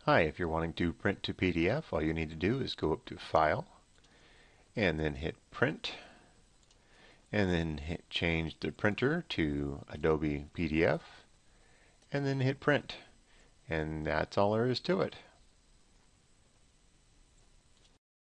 Hi, if you're wanting to print to PDF, all you need to do is go up to File, and then hit Print, and then change the printer to Adobe PDF, and then hit Print. And that's all there is to it.